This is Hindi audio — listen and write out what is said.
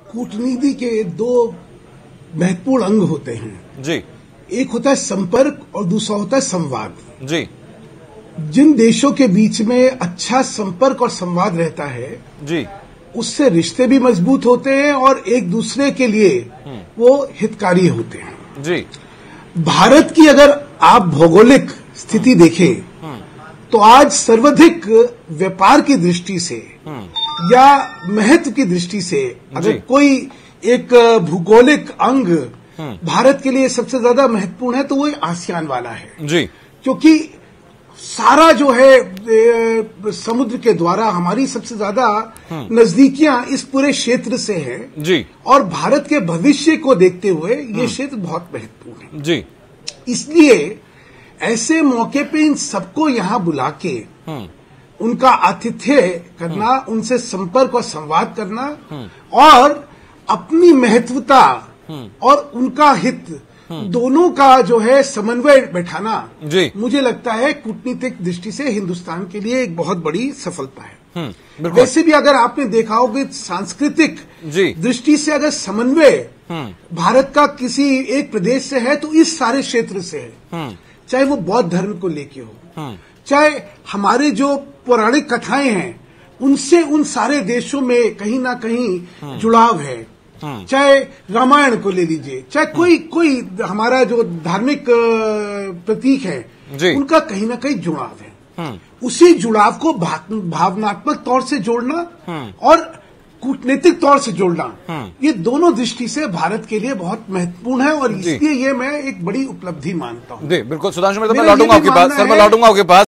कूटनीति के दो महत्वपूर्ण अंग होते हैं जी। एक होता है संपर्क और दूसरा होता है संवाद जी। जिन देशों के बीच में अच्छा संपर्क और संवाद रहता है जी, उससे रिश्ते भी मजबूत होते हैं और एक दूसरे के लिए वो हितकारी होते हैं जी। भारत की अगर आप भौगोलिक स्थिति देखें तो आज सर्वाधिक व्यापार की दृष्टि से या महत्व की दृष्टि से अगर कोई एक भूगोलिक अंग भारत के लिए सबसे ज्यादा महत्वपूर्ण है तो वो आसियान वाला है जी। क्योंकि सारा जो है समुद्र के द्वारा हमारी सबसे ज्यादा नजदीकियां इस पूरे क्षेत्र से है जी। और भारत के भविष्य को देखते हुए ये क्षेत्र बहुत महत्वपूर्ण है जी। इसलिए ऐसे मौके पे इन सबको यहाँ बुला के उनका आतिथ्य करना, उनसे संपर्क और संवाद करना और अपनी महत्वता और उनका हित दोनों का जो है समन्वय बैठाना मुझे लगता है कूटनीतिक दृष्टि से हिंदुस्तान के लिए एक बहुत बड़ी सफलता है। वैसे भी अगर आपने देखा होगा सांस्कृतिक दृष्टि से अगर समन्वय भारत का किसी एक प्रदेश से है तो इस सारे क्षेत्र से है, चाहे वो बौद्ध धर्म को लेके हो, चाहे हमारे जो पौराणिक कथाएं हैं उनसे उन सारे देशों में कहीं ना कहीं जुड़ाव है, चाहे रामायण को ले लीजिए, चाहे कोई हमारा जो धार्मिक प्रतीक है उनका कहीं ना कहीं जुड़ाव है। उसी जुड़ाव को भावनात्मक तौर से जोड़ना और कूटनीतिक तौर से जोड़ना, ये दोनों दृष्टि से भारत के लिए बहुत महत्वपूर्ण है और इसलिए ये मैं एक बड़ी उपलब्धि मानता हूँ। जी बिल्कुल सुधांशु, मैं लौटूंगा आपके पास, सर मैं लौटूंगा आपके पास।